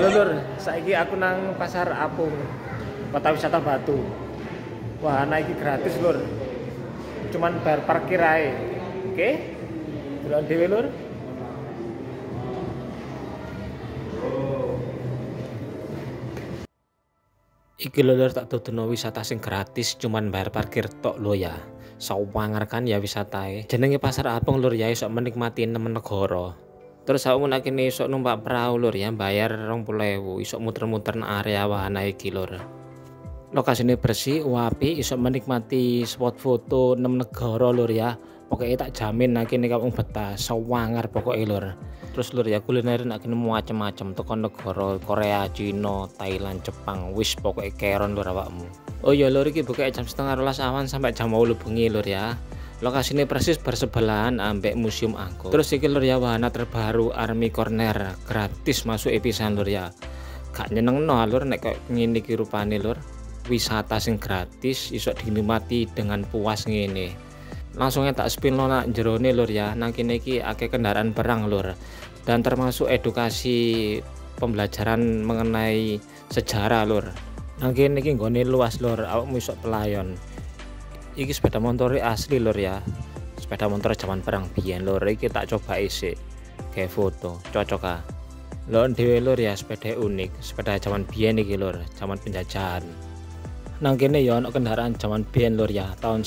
Halo lur, saiki aku nang Pasar Apung, Kota Wisata Batu. Wahana iki gratis lur. Cuman bayar parkir ae. Oke? Delok dhewe lur. Iki lho lur, tak dudono wisata sing gratis cuman bayar parkir tok lho ya. Sawangar kan ya wisatae. Jenenge Pasar Apung lur ya, iso menikmati 6 negara. Terus aku nak kene iso numpak perahu lur ya, bayar 20.000, iso muter-muter nang area wahana iki lur. Lokasine bersih, apik, iso menikmati spot foto 6 negara lur ya. Pokoknya tak jamin nak kene kampung betah, sawangar pokoknya lur. Terus lur ya, kuliner nak kene macem-macem teko negara Korea, Cina, Thailand, Jepang, wis pokoknya keron lur awakmu. Oh iya lur, iki buka jam 11:30 awan sampai jam 8 bengi lur ya. Lokasinya persis bersebelahan ambek Museum Angkut. Terus iki lur ya, wahana terbaru Army Corner, gratis masuk episan lur ya. Gak nyenengno lur nek kok ngene iki rupane lur. Wisata sing gratis iso dinikmati dengan puas ngene. Langsung tak spin lo nak jerone lur ya. Nang kene iki akeh kendaraan perang lur. Dan termasuk edukasi pembelajaran mengenai sejarah lur. Nang kene iki nggone luas lur, awakmu iso pelayon. Iki sepeda motor asli lur ya. Sepeda motor zaman perang biyen lur, iki tak coba isik. Kayak foto, cocok ah. Lho dhewe lur ya, sepeda unik, sepeda zaman biyen iki lur, zaman penjajahan. Nang kene ya ono kendaraan zaman biyen lur ya, tahun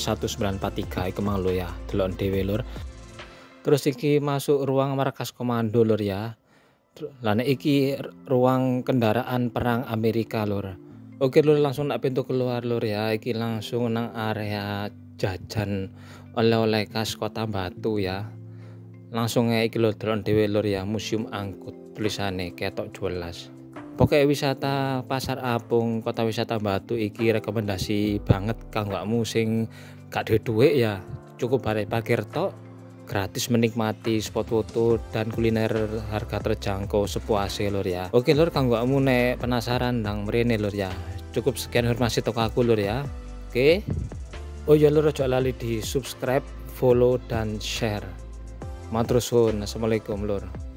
1943 iku mang lho ya, delok dhewe lur. Terus iki masuk ruang markas komando lur ya. Lah nek iki ruang kendaraan perang Amerika lur. Oke lur, langsung nak pintu keluar lur ya. Iki langsung nang area jajan oleh-oleh khas Kota Batu ya. Langsung iki lur delok dhewe lur ya, Museum Angkut tulisane ketok jelas. Pokoknya wisata Pasar Apung Kota Wisata Batu iki rekomendasi banget kanggo awakmu sing gak duwe dhuwit ya. Cukup bare parkir tok, gratis menikmati spot foto dan kuliner harga terjangkau sepuasnya lur ya. Oke lur, kanggo awakmu nek penasaran nang mrene lur ya. Cukup sekian informasi toko aku lur ya. Oke. Oh ya lur, aja lali di subscribe, follow dan share. Matur suwun. Assalamualaikum lur.